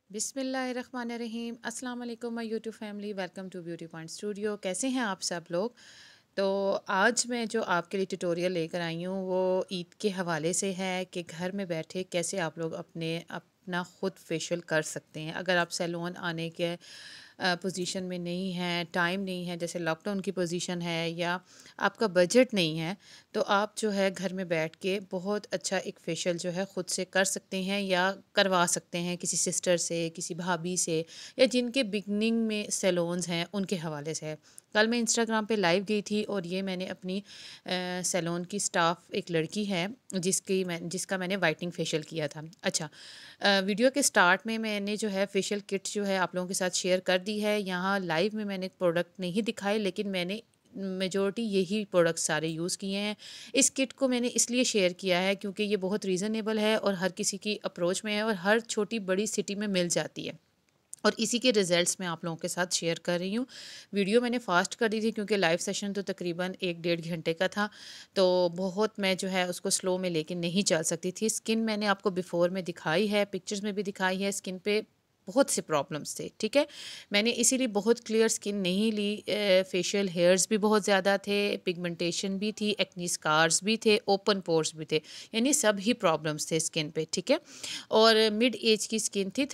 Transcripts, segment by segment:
बिस्मिल्लाहिर्रहमानिर्रहीम अस्सलाम वालेकुम my YouTube family, welcome to beauty point studio. कैसे हैं आप सब लोग? तो आज मैं जो आपके लिए ट्यूटोरियल लेकर आई हूँ वो ईद के हवाले से है कि घर में बैठे कैसे आप लोग अपना ख़ुद फेशियल कर सकते हैं। अगर आप सैलून आने के पोजीशन में नहीं हैं, टाइम नहीं है, जैसे लॉकडाउन की पोजीशन है, या आपका बजट नहीं है, तो आप जो है घर में बैठ के बहुत अच्छा एक फेशियल जो है ख़ुद से कर सकते हैं या करवा सकते हैं किसी सिस्टर से, किसी भाभी से, या जिनके बिगनिंग में सैलून्स हैं उनके हवाले से है। कल मैं इंस्टाग्राम पे लाइव गई थी और ये मैंने अपनी सैलून की स्टाफ एक लड़की है जिसका मैंने वाइटनिंग फेशियल किया था। अच्छा, वीडियो के स्टार्ट में मैंने जो है फेशियल किट जो है आप लोगों के साथ शेयर कर दी है। यहाँ लाइव में मैंने प्रोडक्ट नहीं दिखाए, लेकिन मैंने मेजॉरिटी यही प्रोडक्ट सारे यूज़ किए हैं। इस किट को मैंने इसलिए शेयर किया है क्योंकि ये बहुत रीज़नेबल है और हर किसी की अप्रोच में है और हर छोटी बड़ी सिटी में मिल जाती है, और इसी के रिज़ल्ट्स मैं आप लोगों के साथ शेयर कर रही हूँ। वीडियो मैंने फ़ास्ट कर दी थी क्योंकि लाइव सेशन तो तकरीबन 1 डेढ़ घंटे का था, तो बहुत मैं जो है उसको स्लो में लेके नहीं चल सकती थी। स्किन मैंने आपको बिफ़ोर में दिखाई है, पिक्चर्स में भी दिखाई है। स्किन पे बहुत से प्रॉब्लम्स थे, ठीक है? मैंने इसीलिए बहुत क्लियर स्किन नहीं ली। फेशियल हेयर्स भी बहुत ज़्यादा थे, पिगमेंटेशन भी थी, एक्नी स्कार्स भी थे, ओपन पोर्स भी थे, यानी सब ही प्रॉब्लम्स थे स्किन पे, ठीक है? और मिड एज की स्किन थी,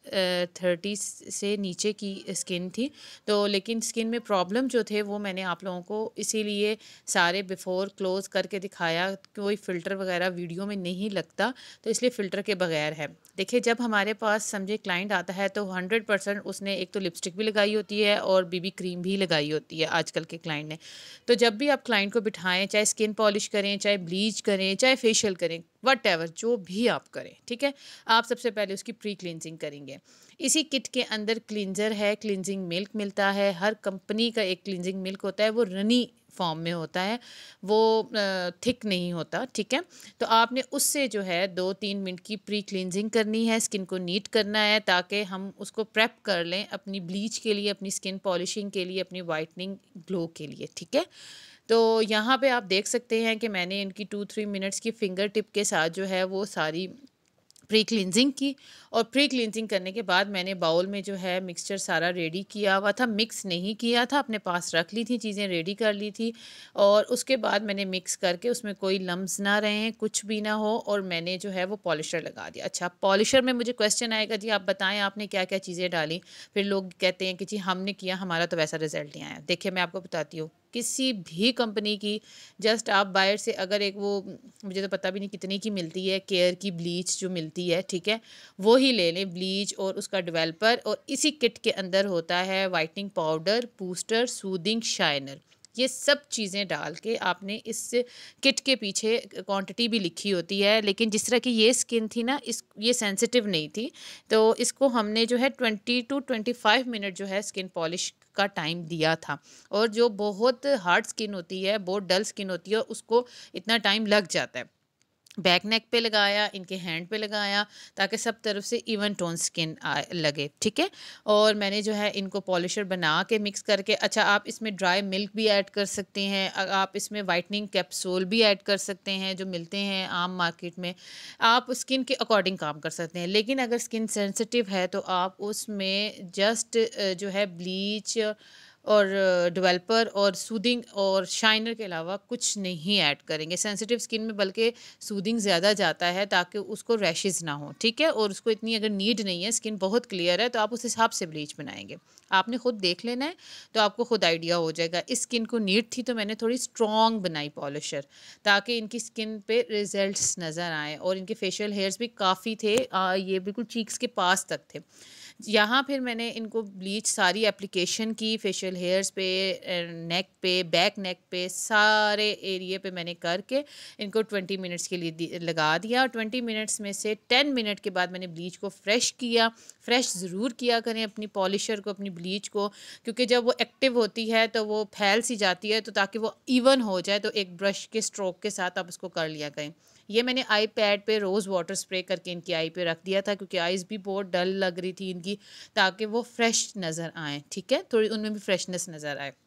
30 से नीचे की स्किन थी। तो लेकिन स्किन में प्रॉब्लम जो थे वो मैंने आप लोगों को इसीलिए सारे बिफोर क्लोज करके दिखाया। कोई फ़िल्टर वगैरह वीडियो में नहीं लगता, तो इसलिए फ़िल्टर के बगैर है। देखिए, जब हमारे पास समझे क्लाइंट आता है तो 100% उसने एक तो लिपस्टिक भी लगाई होती है और बीबी क्रीम भी लगाई होती है आजकल के क्लाइंट ने। तो जब भी आप क्लाइंट को बिठाएं, चाहे स्किन पॉलिश करें, चाहे ब्लीच करें, चाहे फेशियल करें, वट जो भी आप करें, ठीक है, आप सबसे पहले उसकी प्री क्लींजिंग करेंगे। इसी किट के अंदर क्लींजर है, क्लींजिंग मिल्क मिलता है। हर कंपनी का एक क्लींजिंग मिल्क होता है, वो रनी फॉर्म में होता है, वो थिक नहीं होता, ठीक है? तो आपने उससे जो है 2-3 मिनट की प्री क्लींजिंग करनी है, स्किन को नीट करना है ताकि हम उसको प्रेप कर लें अपनी ब्लीच के लिए, अपनी स्किन पॉलिशिंग के लिए, अपनी वाइटनिंग ग्लो के लिए, ठीक है? तो यहाँ पे आप देख सकते हैं कि मैंने इनकी 2-3 मिनट्स की फिंगर टिप के साथ जो है वो सारी प्री क्लींजिंग की, और प्री क्लींजिंग करने के बाद मैंने बाउल में जो है मिक्सचर सारा रेडी किया हुआ था। मिक्स नहीं किया था, अपने पास रख ली थी, चीज़ें रेडी कर ली थी, और उसके बाद मैंने मिक्स करके उसमें कोई लम्स ना रहें, कुछ भी ना हो, और मैंने जो है वो पॉलिशर लगा दिया। अच्छा, पॉलिशर में मुझे क्वेश्चन आएगा, जी आप बताएं आपने क्या क्या चीज़ें डाली? फिर लोग कहते हैं कि जी हमने किया, हमारा तो वैसा रिजल्ट नहीं आया। देखिए, मैं आपको बताती हूँ, किसी भी कंपनी की जस्ट आप बाहर से अगर एक वो मुझे तो पता भी नहीं कितने की मिलती है, केयर की ब्लीच जो मिलती है, ठीक है, वो ही ले लें, ब्लीच और उसका डेवलपर, और इसी किट के अंदर होता है whitening powder, booster, soothing shiner. ये सब चीज़ें डाल के आपने इस किट के पीछे क्वांटिटी भी लिखी होती है, लेकिन जिस तरह की ये स्किन थी ना, इस ये सेंसिटिव नहीं थी, तो इसको हमने जो है 20 to 25 मिनट जो है स्किन पॉलिश का टाइम दिया था। और जो बहुत हार्ड स्किन होती है, बहुत डल स्किन होती है, उसको इतना टाइम लग जाता है। बैक नेक पे लगाया, इनके हैंड पे लगाया, ताकि सब तरफ से इवन टोन स्किन लगे, ठीक है? और मैंने जो है इनको पॉलिशर बना के मिक्स करके, अच्छा आप इसमें ड्राई मिल्क भी ऐड कर सकते हैं, आप इसमें वाइटनिंग कैप्सूल भी ऐड कर सकते हैं जो मिलते हैं आम मार्केट में। आप स्किन के अकॉर्डिंग काम कर सकते हैं, लेकिन अगर स्किन सेंसिटिव है तो आप उसमें जस्ट जो है ब्लीच और डेवलपर और सूदिंग और शाइनर के अलावा कुछ नहीं ऐड करेंगे सेंसिटिव स्किन में, बल्कि सूदिंग ज़्यादा जाता है ताकि उसको रैशेज़ ना हो, ठीक है? और उसको इतनी अगर नीड नहीं है, स्किन बहुत क्लियर है, तो आप उस हिसाब से ब्लीच बनाएंगे। आपने खुद देख लेना है, तो आपको खुद आइडिया हो जाएगा। इस स्किन को नीड थी तो मैंने थोड़ी स्ट्रॉन्ग बनाई पॉलिशर, ताकि इनकी स्किन पे रिजल्ट्स नज़र आए, और इनके फेशियल हेयर्स भी काफ़ी थे, ये बिल्कुल चीक्स के पास तक थे। यहाँ फिर मैंने इनको ब्लीच सारी एप्लीकेशन की, फेशियल हेयर्स पे, नेक पे, बैक नेक पे, सारे एरिया पे मैंने करके इनको 20 मिनट्स के लिए लगा दिया। 20 मिनट्स में से 10 मिनट के बाद मैंने ब्लीच को फ्रेश किया। फ्रेश ज़रूर किया करें अपनी पॉलिशर को, अपनी ब्लीच को, क्योंकि जब वो एक्टिव होती है तो वो फैल सी जाती है, तो ताकि वो इवन हो जाए तो एक ब्रश के स्ट्रोक के साथ आप उसको कर लिया करें। ये मैंने आई पैड पे रोज़ वाटर स्प्रे करके इनकी आई पे रख दिया था, क्योंकि आइज़ भी बहुत डल लग रही थी इनकी, ताकि वो फ्रेश नज़र आएँ, ठीक है? थोड़ी उनमें भी फ्रेशनेस नज़र आए।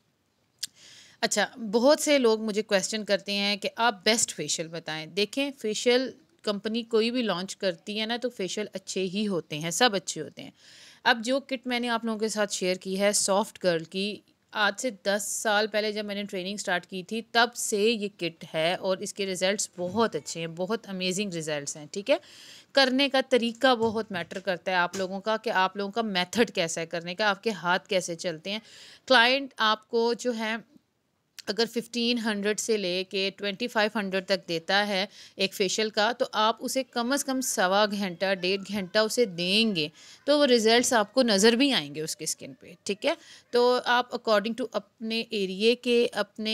अच्छा, बहुत से लोग मुझे क्वेश्चन करते हैं कि आप बेस्ट फेशियल बताएं। देखें, फेशियल कंपनी कोई भी लॉन्च करती है ना तो फेशियल अच्छे ही होते हैं, सब अच्छे होते हैं। अब जो किट मैंने आप लोगों के साथ शेयर की है सॉफ्ट गर्ल की, आज से 10 साल पहले जब मैंने ट्रेनिंग स्टार्ट की थी तब से ये किट है और इसके रिज़ल्ट्स बहुत अच्छे हैं, बहुत अमेजिंग रिज़ल्ट्स हैं, ठीक है। करने का तरीका बहुत मैटर करता है आप लोगों का, कि आप लोगों का मेथड कैसा है करने का, आपके हाथ कैसे चलते हैं। क्लाइंट आपको जो है अगर 1500 से लेके 2500 तक देता है एक फेशियल का, तो आप उसे कम से कम सवा घंटा 1.5 घंटा उसे देंगे तो वो रिजल्ट्स आपको नज़र भी आएंगे उसके स्किन पे, ठीक है। तो आप अकॉर्डिंग टू अपने एरिए के, अपने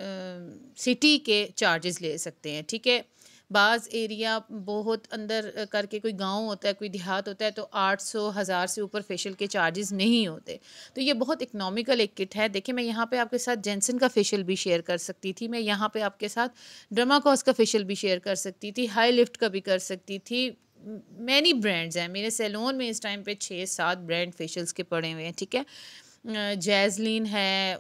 सिटी के चार्जेस ले सकते हैं, ठीक है। बाज़ एरिया बहुत अंदर करके कोई गांव होता है, कोई देहात होता है, तो 800 हज़ार से ऊपर फेशियल के चार्जेस नहीं होते। तो ये बहुत इकोनॉमिकल एक किट है। देखिए मैं यहाँ पे आपके साथ जेंसन का फेशियल भी शेयर कर सकती थी, मैं यहाँ पे आपके साथ ड्रामाकॉस का फेशियल भी शेयर कर सकती थी, हाई लिफ्ट का भी कर सकती थी। मैनी ब्रांड्स हैं मेरे सैलून में इस टाइम पे, 6-7 ब्रांड फेशियल्स के पड़े हुए हैं, ठीक है। जैज़लीन है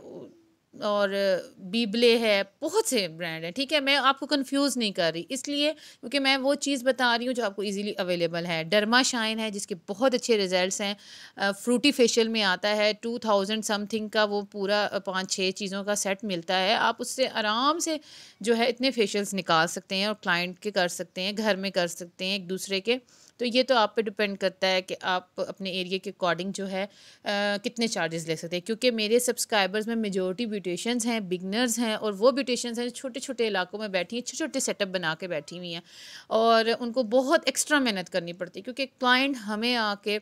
और बीबले है, बहुत से ब्रांड हैं, ठीक है। मैं आपको कंफ्यूज नहीं कर रही इसलिए क्योंकि मैं वो चीज़ बता रही हूँ जो आपको इजीली अवेलेबल है। डर्मा शाइन है जिसके बहुत अच्छे रिजल्ट्स हैं। फ्रूटी फेशियल में आता है 2000 समथिंग का, वो पूरा 5-6 चीज़ों का सेट मिलता है। आप उससे आराम से जो है इतने फेशियल्स निकाल सकते हैं और क्लाइंट के कर सकते हैं, घर में कर सकते हैं एक दूसरे के। तो ये तो आप पे डिपेंड करता है कि आप अपने एरिया के अकॉर्डिंग जो है कितने चार्जेस ले सकते हैं, क्योंकि मेरे सब्सक्राइबर्स में मेजॉरिटी ब्यूटिशियंस हैं, बिगनर्स हैं, और वो ब्यूटिशियंस हैं जो छोटे छोटे इलाकों में बैठी हैं, छोटे छोटे सेटअप बना के बैठी हुई हैं, और उनको बहुत एक्स्ट्रा मेहनत करनी पड़ती है क्योंकि क्लाइंट हमें आके,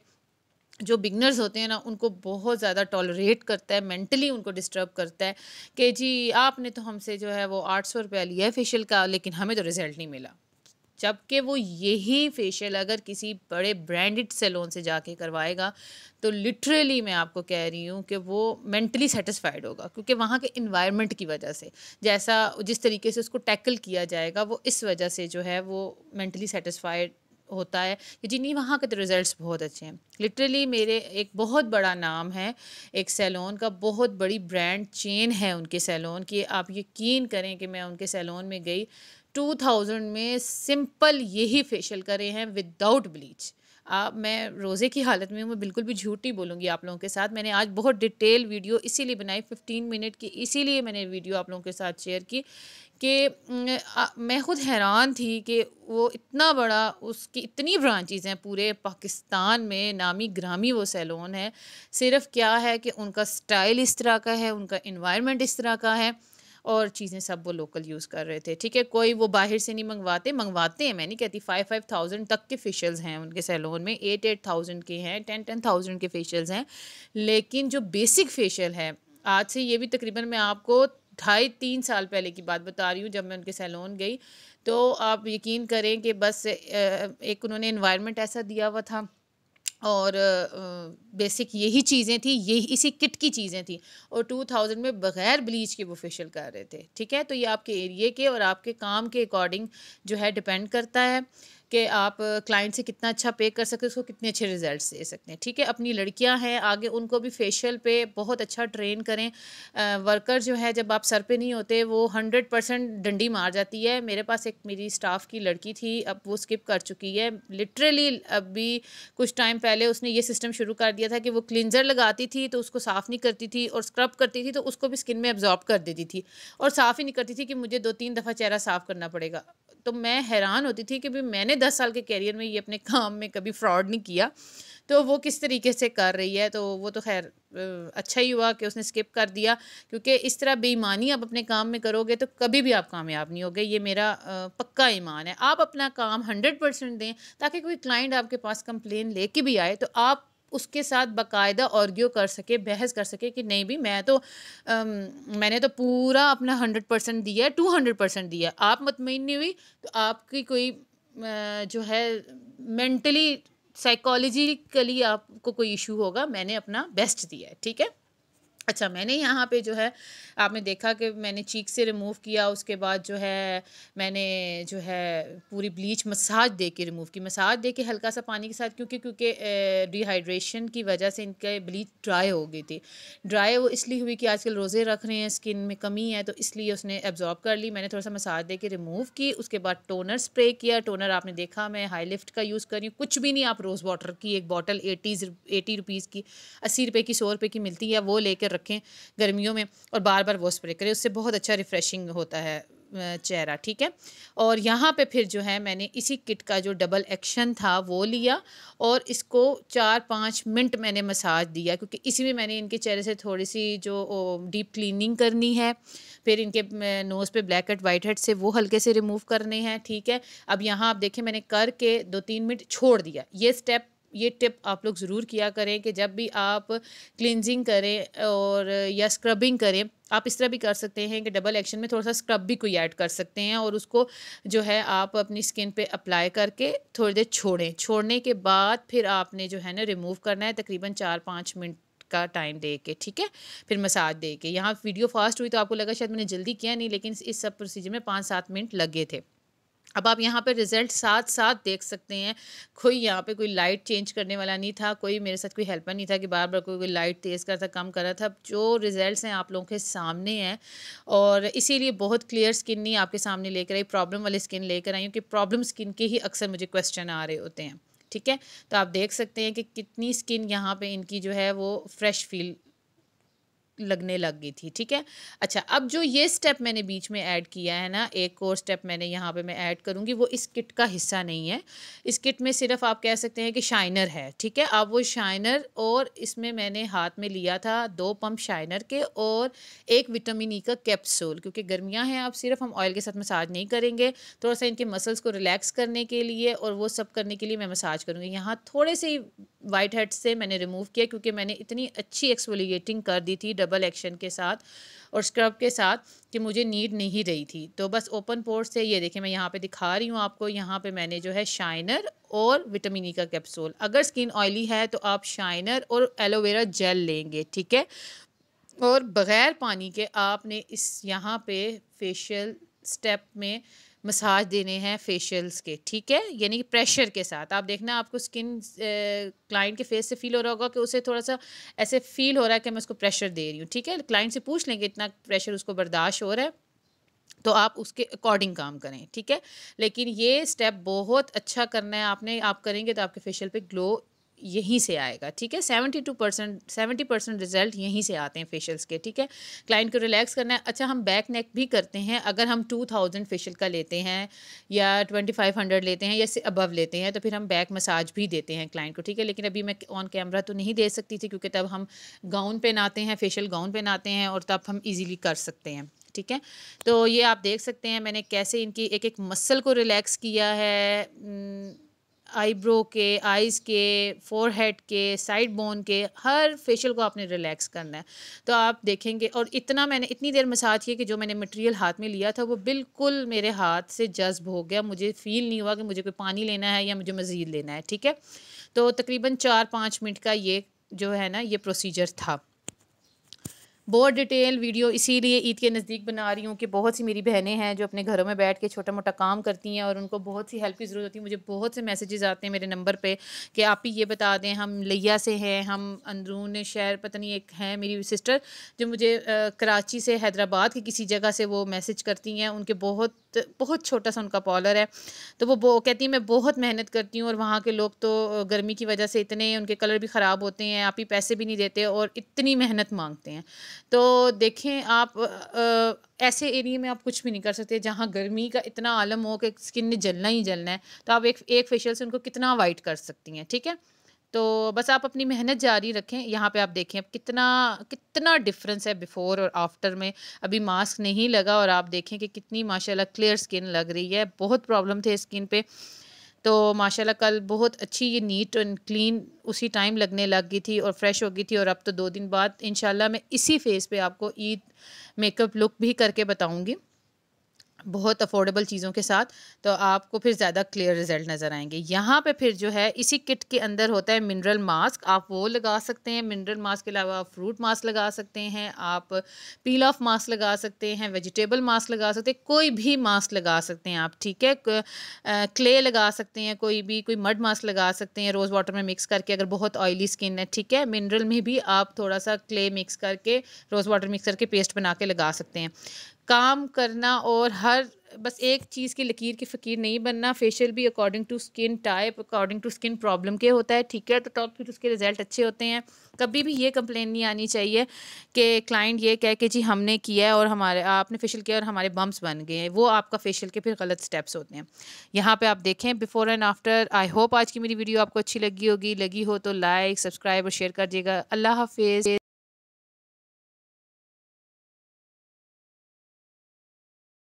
जो बिगनर्स होते हैं ना, उनको बहुत ज़्यादा टॉलरेट करता है, मेंटली उनको डिस्टर्ब करता है कि जी आपने तो हमसे जो है वो 800 रुपया लिया है फेशियल का, लेकिन हमें तो रिजल्ट नहीं मिला। जबकि वो यही फेशियल अगर किसी बड़े ब्रांडेड सैलून से जाके करवाएगा तो लिटरली मैं आपको कह रही हूँ कि वो मेंटली सेटिस्फाइड होगा, क्योंकि वहाँ के इन्वायरमेंट की वजह से, जैसा जिस तरीके से उसको टैकल किया जाएगा, वो इस वजह से जो है वो मेंटली सेटिस्फाइड होता है कि जी नहीं वहाँ के तो रिजल्ट्स बहुत अच्छे हैं। लिटरली मेरे एक बहुत बड़ा नाम है, एक सैलून का, बहुत बड़ी ब्रांड चेन है उनके सैलून की। आप यकीन करें कि मैं उनके सैलून में गई, 2000 में सिंपल यही फेशियल करे हैं विदाउट ब्लीच। मैं रोज़े की हालत में हूँ, मैं बिल्कुल भी झूठ नहीं बोलूँगी आप लोगों के साथ। मैंने आज बहुत डिटेल वीडियो इसीलिए बनाई 15 मिनट की, इसीलिए मैंने वीडियो आप लोगों के साथ शेयर की कि मैं खुद हैरान थी कि वो इतना बड़ा, उसकी इतनी ब्रांचेज़ हैं पूरे पाकिस्तान में, नामी ग्रामी वो सैलून है। सिर्फ़ क्या है कि उनका स्टाइल इस तरह का है, उनका एनवायरनमेंट इस तरह का है, और चीज़ें सब वो लोकल यूज़ कर रहे थे, ठीक है। कोई वो बाहर से नहीं मंगवाते, मंगवाते हैं, मैं नहीं कहती, 5,000 तक के फेशियल्स हैं उनके सैलून में, 8,000 के हैं, 10,000 के फेशियल्स हैं। लेकिन जो बेसिक फेशियल है, आज से ये भी तकरीबन मैं आपको 2.5-3 साल पहले की बात बता रही हूँ, जब मैं उनके सैलून गई, तो आप यकीन करें कि बस एक उन्होंने एनवायरनमेंट ऐसा दिया हुआ था, और बेसिक यही चीज़ें थी, यही इसी किट की चीज़ें थी, और 2000 में बग़ैर ब्लीच के वो फेशियल कर रहे थे, ठीक है। तो ये आपके एरिया के और आपके काम के अकॉर्डिंग जो है डिपेंड करता है कि आप क्लाइंट से कितना अच्छा पे कर सकते हैं, उसको कितने अच्छे रिजल्ट्स दे सकते हैं, ठीक है। अपनी लड़कियां हैं आगे, उनको भी फेशियल पे बहुत अच्छा ट्रेन करें। वर्कर जो है, जब आप सर पे नहीं होते, वो 100% डंडी मार जाती है। मेरे पास एक मेरी स्टाफ की लड़की थी, अब वो स्किप कर चुकी है लिटरली। अभी कुछ टाइम पहले उसने ये सिस्टम शुरू कर दिया था कि वो क्लिनजर लगाती थी तो उसको साफ़ नहीं करती थी, और स्क्रब करती थी तो उसको भी स्किन में एब्जॉर्ब कर देती थी, और साफ़ ही नहीं करती थी कि मुझे 2-3 दफ़ा चेहरा साफ़ करना पड़ेगा। तो मैं हैरान होती थी कि भाई मैंने 10 साल के कैरियर में ये अपने काम में कभी फ्रॉड नहीं किया, तो वो किस तरीके से कर रही है। तो वो तो खैर अच्छा ही हुआ कि उसने स्किप कर दिया, क्योंकि इस तरह बेईमानी आप अपने काम में करोगे तो कभी भी आप कामयाब नहीं होगे। ये मेरा पक्का ईमान है। आप अपना काम 100% दें, ताकि कोई क्लाइंट आपके पास कंप्लेन लेके भी आए तो आप उसके साथ बाकायदा आर्ग्यू कर सके, बहस कर सके कि नहीं भी मैं तो मैंने तो पूरा अपना 100% दिया है, 200% दिया है। आप मुतमईन नहीं हुई तो आपकी कोई जो है मेंटली, साइकोलॉजिकली आपको कोई इशू होगा। मैंने अपना बेस्ट दिया है, ठीक है। अच्छा, मैंने यहाँ पे जो है आपने देखा कि मैंने चीक से रिमूव किया, उसके बाद जो है मैंने जो है पूरी ब्लीच मसाज दे के रिमूव की। मसाज दे के हल्का-सा पानी के साथ, क्योंकि डिहाइड्रेशन की वजह से इनके ब्लीच ड्राई हो गई थी। ड्राई वो इसलिए हुई कि आजकल रोज़े रख रहे हैं, स्किन में कमी है, तो इसलिए उसने एब्ज़ॉर्ब कर ली। मैंने थोड़ा-सा मसाज दे के रिमूव की, उसके बाद टोनर स्प्रे किया। टोनर आपने देखा मैं हाई लिफ्ट का यूज़ कर रही हूँ, कुछ भी नहीं, आप रोज़ वाटर की एक बॉटल 80 रुपीज़ की, 80 रुपए की, 100 रुपए की मिलती है, वो लेकर रखें गर्मियों में और बार-बार वो स्प्रे करें, उससे बहुत अच्छा रिफ्रेशिंग होता है चेहरा, ठीक है। और यहाँ पे फिर जो है मैंने इसी किट का जो डबल एक्शन था वो लिया और इसको 4-5 मिनट मैंने मसाज दिया, क्योंकि इसी में मैंने इनके चेहरे से थोड़ी-सी जो डीप क्लीनिंग करनी है। फिर इनके नोज़ पे ब्लैक हेड, व्हाइट हेड से वो हल्के से रिमूव करने हैं, ठीक है। अब यहाँ आप देखें मैंने करके 2-3 मिनट छोड़ दिया। ये टिप आप लोग ज़रूर किया करें कि जब भी आप क्लींजिंग करें और या स्क्रबिंग करें, आप इस तरह भी कर सकते हैं कि डबल एक्शन में थोड़ा-सा स्क्रब भी कोई ऐड कर सकते हैं और उसको जो है आप अपनी स्किन पे अप्लाई करके थोड़ी देर छोड़ें। छोड़ने के बाद फिर आपने जो है ना रिमूव करना है, तकरीबन 4-5 मिनट का टाइम दे के, ठीक है? फिर मसाज दे के। यहाँ वीडियो फ़ास्ट हुई तो आपको लगा शायद मैंने जल्दी किया, नहीं, लेकिन इस सब प्रोसीजर में 5-7 मिनट लगे थे। अब आप यहाँ पे रिज़ल्ट साथ-साथ देख सकते हैं। कोई यहाँ पे कोई लाइट चेंज करने वाला नहीं था, कोई मेरे साथ कोई हेल्पर नहीं था कि बार-बार कोई लाइट तेज़ कर रहा था, कम कर रहा था। जो रिज़ल्ट्स हैं आप लोगों के सामने हैं और इसीलिए बहुत क्लियर स्किन नहीं आपके सामने लेकर आई, प्रॉब्लम वाली स्किन लेकर आई हूँ कि प्रॉब्लम स्किन के ही अक्सर मुझे क्वेश्चन आ रहे होते हैं, ठीक है? तो आप देख सकते हैं कि कितनी स्किन यहाँ पे इनकी जो है वो फ्रेश फ़ील लगने लग गई थी, ठीक है। अच्छा, अब जो ये स्टेप मैंने बीच में ऐड किया है ना, एक और स्टेप मैंने यहाँ पे मैं ऐड करूँगी, वो इस किट का हिस्सा नहीं है। इस किट में सिर्फ आप कह सकते हैं कि शाइनर है, ठीक है। अब वो शाइनर और इसमें मैंने हाथ में लिया था 2 पंप शाइनर के और 1 विटामिन ई का कैप्सूल, क्योंकि गर्मियाँ हैं, अब सिर्फ हम ऑयल के साथ मसाज नहीं करेंगे, थोड़ा-सा इनके मसल्स को रिलैक्स करने के लिए और वो सब करने के लिए मैं मसाज करूँगी। यहाँ थोड़े से व्हाइट हेड्स से मैंने रिमूव किया, क्योंकि मैंने इतनी अच्छी एक्सफोलिएटिंग कर दी थी डबल एक्शन के साथ और स्क्रब के साथ कि मुझे नीड नहीं रही थी। तो बस ओपन पोर्स से ये देखिए मैं यहाँ पे दिखा रही हूँ आपको, यहाँ पे मैंने जो है शाइनर और विटामिन ई का कैप्सूल। अगर स्किन ऑयली है तो आप शाइनर और एलोवेरा जेल लेंगे, ठीक है। और बग़ैर पानी के आपने इस यहाँ पे फेशियल स्टेप में मसाज देने हैं फेशियल्स के, ठीक है? यानी कि प्रेशर के साथ। आप देखना आपको स्किन क्लाइंट के फेस से फ़ील हो रहा होगा कि उसे थोड़ा-सा ऐसे फ़ील हो रहा है कि मैं उसको प्रेशर दे रही हूँ, ठीक है? क्लाइंट से पूछ लें कि इतना प्रेशर उसको बर्दाश्त हो रहा है, तो आप उसके अकॉर्डिंग काम करें, ठीक है? लेकिन ये स्टेप बहुत अच्छा करना है आपने, आप करेंगे तो आपके फेशियल पे ग्लो यहीं से आएगा, ठीक है? 70% रिज़ल्ट यहीं से आते हैं फेशियल्स के, ठीक है? क्लाइंट को रिलैक्स करना है। अच्छा, हम बैक नेक भी करते हैं, अगर हम 2000 फेशियल का लेते हैं या 2500 लेते हैं या इससे अबव लेते हैं, तो फिर हम बैक मसाज भी देते हैं क्लाइंट को, ठीक है? लेकिन अभी मैं ऑन कैमरा तो नहीं दे सकती थी, क्योंकि तब हम गाउन पहनाते हैं, फेशियल गाउन पहनाते हैं और तब हम ईज़िली कर सकते हैं, ठीक है। तो ये आप देख सकते हैं मैंने कैसे इनकी एक एक मसल को रिलैक्स किया है, आईब्रो के, आईज़ के, फोरहेड के, साइड बोन के, हर फेशियल को आपने रिलैक्स करना है। तो आप देखेंगे, और इतना मैंने इतनी देर मसाज किया कि जो मैंने मटेरियल हाथ में लिया था वो बिल्कुल मेरे हाथ से जज़्ब हो गया, मुझे फ़ील नहीं हुआ कि मुझे कोई पानी लेना है या मुझे मज़ीद लेना है, ठीक है। तो तकरीबन 4-5 मिनट का ये जो है ना ये प्रोसीजर था। बहुत डिटेल वीडियो इसीलिए ईद के नज़दीक बना रही हूँ कि बहुत सी मेरी बहनें हैं जो अपने घरों में बैठ के छोटा मोटा काम करती हैं और उनको बहुत सी हेल्प की ज़रूरत होती है। मुझे बहुत से मैसेजेस आते हैं मेरे नंबर पे कि आप ही ये बता दें, हम लिया से हैं, हम अंदरून शहर, पता नहीं, एक है मेरी सिस्टर जो मुझे कराची से, हैदराबाद की किसी जगह से वो मैसेज करती हैं। उनके बहुत बहुत छोटा सा उनका पार्लर है, तो वो कहती हैं मैं बहुत मेहनत करती हूँ और वहाँ के लोग तो गर्मी की वजह से इतने उनके कलर भी ख़राब होते हैं, आप ही पैसे भी नहीं देते और इतनी मेहनत मांगते हैं। तो देखें आप ऐसे एरिया में आप कुछ भी नहीं कर सकते जहाँ गर्मी का इतना आलम हो कि स्किन ने जलना ही जलना है, तो आप एक फेशियल से उनको कितना वाइट कर सकती हैं, ठीक है। तो बस आप अपनी मेहनत जारी रखें। यहाँ पे आप देखें अब कितना कितना डिफरेंस है बिफोर और आफ्टर में। अभी मास्क नहीं लगा और आप देखें कि कितनी माशाल्लाह क्लियर स्किन लग रही है। बहुत प्रॉब्लम थे स्किन पे, तो माशाल्लाह कल बहुत अच्छी ये नीट एंड क्लीन उसी टाइम लगने लग गई थी और फ्रेश हो गई थी। और अब तो 2 दिन बाद इंशाल्लाह मैं इसी फेस पे आपको ईद मेकअप लुक भी करके बताऊंगी। बहुत अफोर्डेबल चीज़ों के साथ, तो आपको फिर ज़्यादा क्लियर रिजल्ट नज़र आएंगे। यहाँ पे फिर जो है इसी किट के अंदर होता है मिनरल मास्क, आप वो लगा सकते हैं। मिनरल मास्क के अलावा आप फ्रूट मास्क लगा सकते हैं, आप पील ऑफ मास्क लगा सकते हैं, वेजिटेबल मास्क लगा सकते हैं, कोई भी मास्क लगा सकते हैं आप, ठीक है। क्ले लगा सकते हैं, कोई मड मास्क लगा सकते हैं रोज़ वाटर में मिक्स करके, अगर बहुत ऑयली स्किन है, ठीक है। मिनरल में भी आप थोड़ा सा क्ले मिक्स करके, रोज़ वाटर मिक्स करके पेस्ट बना के लगा सकते हैं। काम करना और हर बस एक चीज़ की लकीर की फ़कीर नहीं बनना, फेशियल भी according to skin type, according to skin problem के होता है, ठीक है। तो तब फिर उसके रिज़ल्ट अच्छे होते हैं। कभी भी ये कंप्लेन नहीं आनी चाहिए कि क्लाइंट ये कहे कि जी हमने किया है और हमारे आपने फेशियल किया और हमारे बम्प्स बन गए हैं, वो आपका फेशियल के फिर गलत स्टेप्स होते हैं। यहाँ पे आप देखें before and after. I hope आज की मेरी वीडियो आपको अच्छी लगी होगी, लगी हो तो लाइक, सब्सक्राइब और शेयर कर दीजिएगा। अल्लाह हाफिज़।